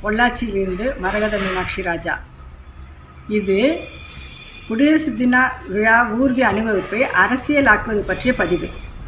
பொள்ளாச்சியிலிருந்து மரகதம ராஜா. இது குடியரசு தின விழா ஊர்தி அணிவகுப்பை அரசியலாக்குவது பற்றிய பதிவு.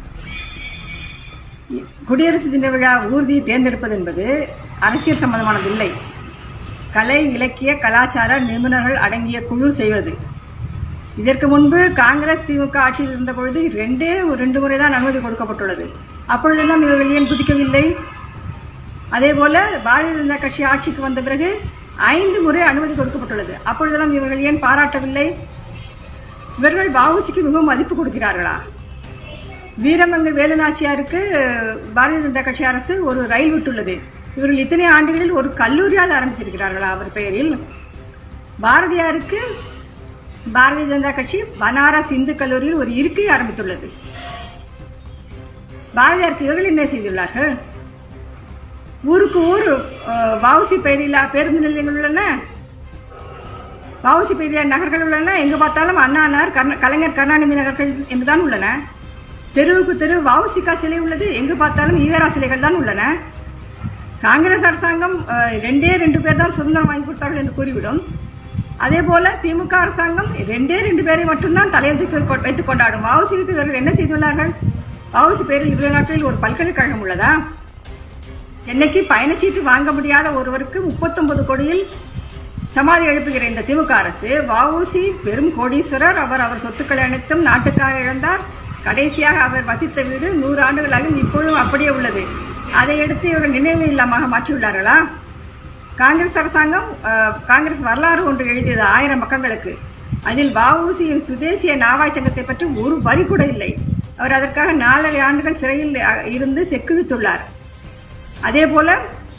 குடியரசு தின விழா ஊர்தியை தேர்ந்தெடுப்பது என்பது அரசியல் சம்பந்தமானதில்லை. கலை, இலக்கிய, கலாச்சார நிபுணர்கள் அடங்கிய குழு செய்வது. இதற்கு முன்பு காங்கிரஸ் திமுக ஆட்சியில் இருந்த பொழுது ரெண்டு முறை தான் அனுமதி கொடுக்கப்பட்டுள்ளது. அப்பொழுதெல்லாம் இவர்கள் ஏன் குதிக்கவில்லை? அதேபோல பாரதிய ஜனதா கட்சி ஆட்சிக்கு வந்த பிறகு 5 முறை அனுமதி கொடுக்கப்பட்டுள்ளது. அப்பொழுதெல்லாம் இவர்கள் ஏன் பாராட்டவில்லை? இவர்கள் வஉசிக்கு மிகவும் மதிப்பு கொடுக்கிறார்களா? வீரமங்கை வேலுநாச்சியாருக்கு பாரதிய ஜனதா கட்சி அரசு ஒரு ரயில் விட்டுள்ளது. இவர்கள் இத்தனை ஆண்டுகளில் ஒரு கல்லூரியாவது ஆரம்பித்திருக்கிறார்களா அவர் பெயரில்? பாரதியாருக்கு பாரதிய ஜனதா கட்சி பனாரஸ் இந்து கல்லூரியில் ஒரு இருக்கை ஆரம்பித்துள்ளது. பாரதியாருக்கு இவர்கள் என்ன செய்துள்ளார்கள்? ஊருக்கு ஊர் வஉசி பெயரிலா பேருந்து நிலையங்கள் உள்ளன, வஉசி பெயரிலா நகர்கள் உள்ளன. எங்கு பார்த்தாலும் அண்ணா நகர், கலைஞர் கருணாநிதி நகர்கள் என்றுதான் உள்ளன. தெருவுக்கு தெரு வஉசிகா சிலை உள்ளது. எங்கு பார்த்தாலும் ஈவேரா சிலைகள் தான் உள்ளன. காங்கிரஸ் அரசாங்கம் 2 பேர் தான் சுதந்திரம் வாங்கி கொடுத்தார்கள் என்று கூறிவிடும். அதே போல திமுக அரசாங்கம் 2 பேரை மட்டும்தான் தலையெழுத்துக்கு வைத்துக் கொண்டாடும். வஉசிக்கு இவர்கள் என்ன செய்துள்ளார்கள்? வஉசி பேரில் இவ்வளவு நாட்களில் ஒரு பல்கலைக்கழகம் உள்ளதா? என்னைக்கு பயணச்சீட்டு வாங்க முடியாத ஒருவருக்கு 39 கோடியில் சமாதி எழுப்புகிற இந்த திமுக அரசு, வஉசி பெரும் கோடீஸ்வரர், அவர் சொத்துக்களை அனைத்தும் நாட்டுக்காக இழந்தார். கடைசியாக அவர் வசித்த வீடு 100 ஆண்டுகளாகும், இப்பொழுதும் அப்படியே உள்ளது. அதை எடுத்து இவர்கள் நினைவு இல்லாமல் மாற்றியுள்ளார்களா? காங்கிரஸ் அரசாங்கம் காங்கிரஸ் வரலாறு ஒன்று எழுதியது 1000 பக்கங்களுக்கு. அதில் வஉசியின் சுதேசிய நாவாய் சங்கத்தை பற்றி ஒரு வரி கூட இல்லை. அவர் அதற்காக 4.5 ஆண்டுகள் சிறையில் இருந்து செக்குவித்துள்ளார். அதே போல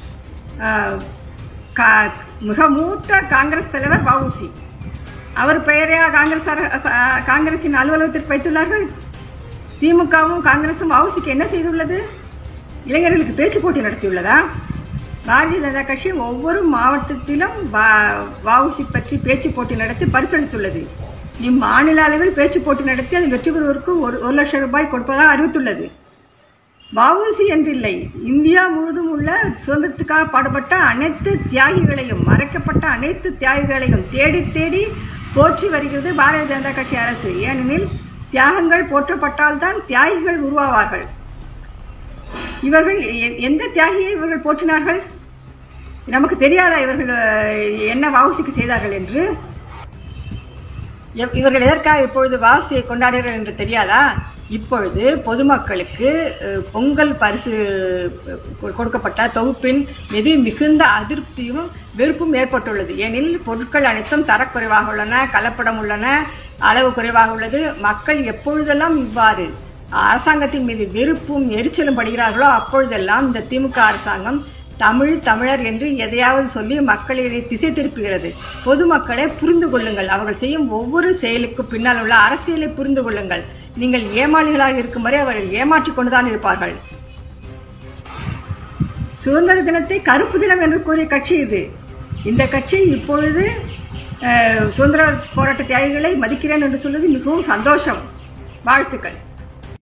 மிக மூத்த காங்கிரஸ் தலைவர் வஉசி, அவர் பெயரே காங்கிரசின் அலுவலகத்திற்கு வைத்துள்ளார்கள். திமுகவும் காங்கிரசும் வஉசிக்கு என்ன செய்துள்ளது? இளைஞர்களுக்கு பேச்சு போட்டி நடத்தியுள்ளதா? பாரதிய ஜனதா கட்சி ஒவ்வொரு மாவட்டத்திலும் வஉசி பற்றி பேச்சு போட்டி நடத்தி பரிசளித்துள்ளது. இம்மாநில அளவில் பேச்சு போட்டி நடத்தி அது வெற்றி பெறுவதற்கு 1 லட்சம் ரூபாய் கொடுப்பதாக அறிவித்துள்ளது. வஉசி என்றில்லை, இந்தியா முழுவதும் உள்ள சுதந்திரத்துக்காக பாடுபட்ட அனைத்து தியாகிகளையும், மறைக்கப்பட்ட அனைத்து தியாகிகளையும் தேடி தேடி போற்றி வருகிறது பாரதிய ஜனதா கட்சி அரசு. ஏனெனில் தியாகங்கள் போற்றப்பட்டால்தான் தியாகிகள் உருவாவார்கள். இவர்கள் எந்த தியாகியை இவர்கள் போற்றினார்கள்? நமக்கு தெரியாதா இவர்கள் என்ன வஉசிக்கு செய்தார்கள் என்று? இவர்கள் எதற்காக இப்பொழுது வஉசியை கொண்டாடுகிறார்கள் என்று தெரியாதா? இப்பொழுது பொதுமக்களுக்கு பொங்கல் பரிசு கொடுக்கப்பட்ட தொகுப்பின் மீது மிகுந்த அதிருப்தியும் வெறுப்பும் ஏற்பட்டுள்ளது. ஏனெனில் பொருட்கள் அனைத்தும் தரக்குறைவாக உள்ளன, கலப்படம் உள்ளன, அளவு குறைவாக உள்ளது. மக்கள் எப்பொழுதெல்லாம் இவ்வாறு அரசாங்கத்தின் மீது வெறுப்பும் எரிச்சலும் படுகிறார்களோ அப்பொழுதெல்லாம் இந்த திமுக அரசாங்கம் தமிழர் என்று எதையாவது சொல்லி மக்களை திசை திருப்புகிறது. பொதுமக்களை புரிந்து கொள்ளுங்கள். அவர்கள் செய்யும் ஒவ்வொரு செயலுக்கு பின்னால் உள்ள அரசியலை புரிந்து கொள்ளுங்கள். நீங்கள் ஏமாளிகளாக இருக்கும் வரை அவர்கள் ஏமாற்றிக் கொண்டுதான் இருப்பார்கள். சுதந்திர தினத்தை கருப்பு தினம் என்று கூறிய கட்சி இது. இந்த கட்சி இப்பொழுது சுதந்திர போராட்ட தியாகிகளை மதிக்கிறேன் என்று சொல்வது மிகவும் சந்தோஷம். வாழ்த்துக்கள்.